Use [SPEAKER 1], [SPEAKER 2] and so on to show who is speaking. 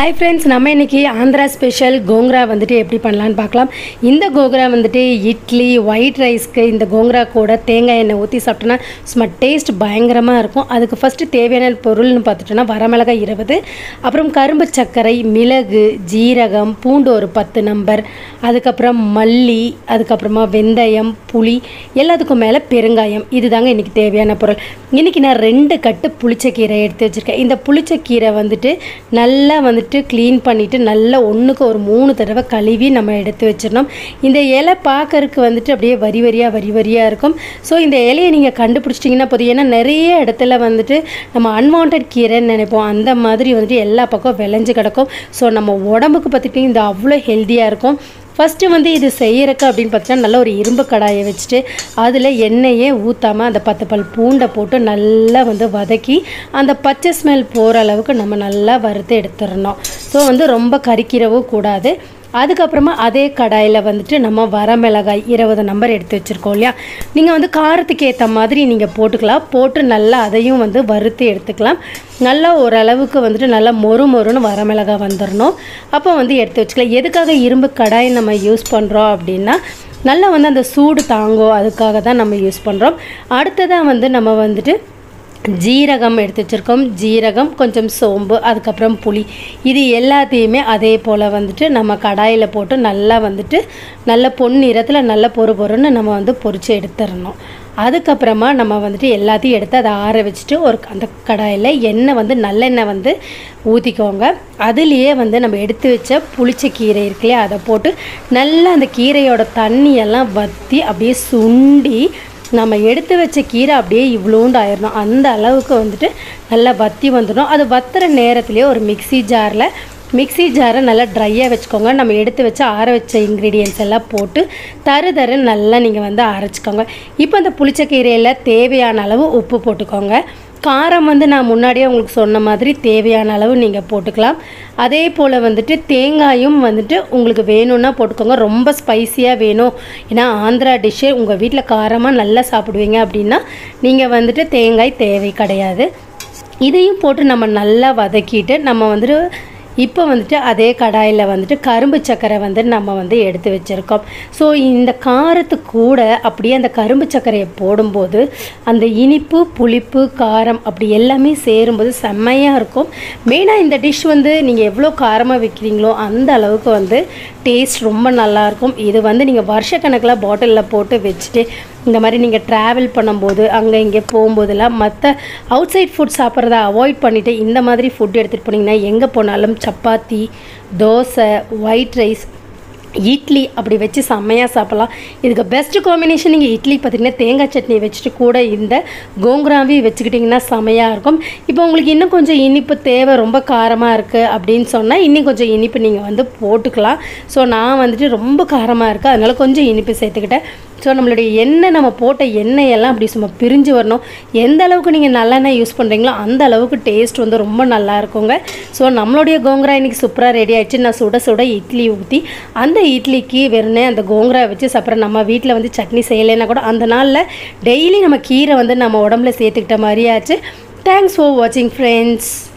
[SPEAKER 1] Hi friends, நம்ம இன்னைக்கு Andhra special gongura வந்துட்டு எப்படி பண்ணலாம்னு பார்க்கலாம். இந்த கோங்கரா வந்துட்டு இட்லி, ஒயிட் ரைஸ்க்கு இந்த கோங்கரா கூட தேங்காய் எண்ணெய் ஊற்றி சாப்பிட்டோன்னா சும்மா டேஸ்ட் பயங்கரமாக இருக்கும். அதுக்கு ஃபஸ்ட்டு தேவையான பொருள்னு பார்த்துட்டோன்னா வரமிளகாய் 20, அப்புறம் கரும்பு சர்க்கரை, மிளகு, ஜீரகம், பூண்டு ஒரு 10 நம்பர், அதுக்கப்புறம் மல்லி, அதுக்கப்புறமா வெந்தயம், புளி, எல்லாத்துக்கும் மேலே பெருங்காயம். இதுதாங்க இன்றைக்கி தேவையான பொருள். இன்றைக்கி நான் 2 கட்டு புளிச்சக்கீரை எடுத்து வச்சுருக்கேன். இந்த புளிச்சக்கீரை வந்துட்டு நல்லா க்ளீன் பண்ணிவிட்டு நல்லா ஒன்றுக்கு ஒரு 3 தடவை கழுவி நம்ம எடுத்து வச்சிடணும். இந்த இலை பார்க்கறதுக்கு வந்துட்டு அப்படியே வரி வரியாக இருக்கும். ஸோ இந்த இலையை நீங்கள் கண்டுபிடிச்சிட்டிங்கன்னா போதும். ஏன்னா நிறைய இடத்துல வந்துட்டு நம்ம அன்வான்ட் கீரைன்னு நினைப்போம். அந்த மாதிரி வந்துட்டு எல்லா பக்கம் விளைஞ்சு கிடக்கும். ஸோ நம்ம உடம்புக்கு பார்த்துட்டிங்கன்னா இது அவ்வளோ ஹெல்த்தியாக இருக்கும். ஃபஸ்ட்டு இது செய்கிறக்கு அப்படின்னு பார்த்தீங்கன்னா நல்லா ஒரு இரும்பு கடாயை வச்சுட்டு அதில் எண்ணெயே ஊற்றாமல் அந்த 10 பல் பூண்டை போட்டு நல்லா வதக்கி அந்த பச்சை ஸ்மெல் போகிற அளவுக்கு நம்ம நல்லா வறுத்து எடுத்துடணும். ஸோ ரொம்ப கரிக்கிறவும் கூடாது. அதுக்கப்புறமா அதே கடாயில் நம்ம வரமிளகாய் 20 நம்பர் எடுத்து வச்சுருக்கோம் இல்லையா, நீங்கள் காரத்துக்கு ஏற்ற மாதிரி நீங்கள் போட்டுக்கலாம். போட்டு நல்லா அதையும் வறுத்து எடுத்துக்கலாம். நல்லா ஓரளவுக்கு நல்லா மொறுன்னு வரமிளகாய் வந்துடணும். அப்போ எடுத்து வச்சுக்கலாம். எதுக்காக இரும்பு கடாய் நம்ம யூஸ் பண்ணுறோம் அப்படின்னா நல்லா அந்த சூடு தாங்கும், அதுக்காக தான் நம்ம யூஸ் பண்ணுறோம். அடுத்ததாக நம்ம ஜீரகம் எடுத்து வச்சுருக்கோம். ஜீரகம், கொஞ்சம் சோம்பு, அதுக்கப்புறம் புளி, இது எல்லாத்தையுமே அதே போல் நம்ம கடாயில் போட்டு நல்லா நல்ல பொன்னிறத்தில் நல்ல பொறுன்னு நம்ம பொரித்து எடுத்துடணும். அதுக்கப்புறமா நம்ம எல்லாத்தையும் எடுத்து அதை ஆற வச்சுட்டு அந்த கடாயில் எண்ணெய் நல்லெண்ணெய் ஊற்றிக்கோங்க. அதுலேயே நம்ம எடுத்து வச்ச புளிச்ச கீரை இருக்குல்லையே அதை போட்டு நல்லா அந்த கீரையோட தண்ணியெல்லாம் வற்றி அப்படியே சுண்டி நம்ம எடுத்து வச்ச கீரை அப்படியே இவ்வளோண்டு ஆயிடணும். அந்த அளவுக்கு நல்லா வற்றி வந்துடும். அது வத்துற நேரத்துலேயே ஒரு மிக்ஸி ஜாரை நல்லா ட்ரையாக வச்சுக்கோங்க. நம்ம எடுத்து வச்சு ஆற வச்ச இன்க்ரீடியன்ஸ் எல்லாம் போட்டு தரு நல்லா நீங்கள் அரைச்சிக்கோங்க. இப்போ அந்த புளிச்சக்கீரையில் தேவையான அளவு உப்பு போட்டுக்கோங்க. காரம் நான் முன்னாடியே உங்களுக்கு சொன்ன மாதிரி தேவையான அளவு நீங்கள் போட்டுக்கலாம். அதே போல் தேங்காயும் உங்களுக்கு வேணும்னா போட்டுக்கோங்க. ரொம்ப ஸ்பைஸியாக வேணும், ஏன்னா ஆந்திரா டிஷ்ஷு உங்கள் வீட்டில் காரமாக நல்லா சாப்பிடுவீங்க அப்படின்னா நீங்கள் தேங்காய் தேவை கிடையாது. இதையும் போட்டு நம்ம நல்லா வதக்கிட்டு நம்ம இப்போ அதே கடாயில் கரும்பு சர்க்கரை நம்ம எடுத்து வச்சுருக்கோம். ஸோ இந்த காரத்துக்கு கூட அப்படியே அந்த கரும்பு சர்க்கரையை போடும்போது அந்த இனிப்பு, புளிப்பு, காரம் அப்படி எல்லாமே சேரும்போது செம்மையாக இருக்கும். மெயினாக இந்த டிஷ் நீங்கள் எவ்வளோ காரமாக வைக்கிறீங்களோ அந்த அளவுக்கு டேஸ்ட் ரொம்ப நல்லாயிருக்கும். இது நீங்கள் வருஷக்கணக்கில் பாட்டிலில் போட்டு வச்சுட்டு இந்த மாதிரி நீங்கள் ட்ராவல் பண்ணும்போது அங்கே இங்கே போகும்போதெல்லாம் மற்ற அவுட் சைட் ஃபுட் சாப்பிட்றத அவாய்ட் பண்ணிவிட்டு இந்த மாதிரி ஃபுட் எடுத்துகிட்டு போனீங்கன்னா எங்கே போனாலும் சப்பாத்தி, தோசை, ஒயிட் ரைஸ், இட்லி அப்படி வச்சு செம்மையாக சாப்பிட்லாம். இதுக்கு பெஸ்ட்டு காம்பினேஷன் நீங்கள் இட்லி பார்த்திங்கன்னா தேங்காய் சட்னி வச்சுட்டு கூட இந்த கோங்கராவி வச்சுக்கிட்டிங்கன்னா செம்மையாக இருக்கும். இப்போ உங்களுக்கு இன்னும் கொஞ்சம் இனிப்பு தேவை, ரொம்ப காரமாக இருக்குது அப்படின்னு சொன்னால் இன்னும் கொஞ்சம் இனிப்பு நீங்கள் போட்டுக்கலாம். ஸோ நான் ரொம்ப காரமாக இருக்குது, அதனால் கொஞ்சம் இனிப்பு சேர்த்துக்கிட்டேன். ஸோ நம்மளுடைய எண்ணெய், நம்ம போட்ட எண்ணெயெல்லாம் அப்படி சும்மா பிரிஞ்சு வரணும். எந்த அளவுக்கு நீங்கள் நல்லெண்ணெய் யூஸ் பண்ணுறீங்களோ அந்த அளவுக்கு டேஸ்ட் ரொம்ப நல்லா இருக்குங்க. ஸோ நம்மளுடைய கோங்கரா இன்றைக்கி சூப்பராக ரெடி ஆகிடுச்சு. நான் சுட இட்லி ஊற்றி அந்த இட்லிக்கு வெறுனே அந்த கோங்கரா வச்சு சாப்பிட்றேன். நம்ம வீட்டில் சட்னி செய்யலைன்னா கூட அந்த நாளில் டெய்லி நம்ம கீரை நம்ம உடம்புல சேர்த்துக்கிட்ட மாதிரியாச்சு. தேங்க்ஸ் ஃபார் வாட்சிங் ஃப்ரெண்ட்ஸ்.